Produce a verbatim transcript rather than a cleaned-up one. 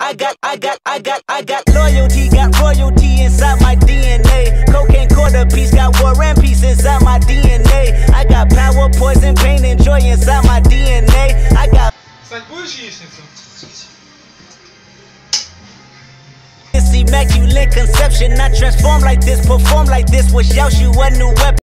I got, I got, I got, I got loyalty, got royalty inside my D N A. Cocaine quarter piece, got war and peace inside my D N A. I got power, poison, pain, and joy inside my D N A. I got. Кстати, будешь яичницу? Immaculate conception, I transform like this, perform like this, wish out you a new weapon.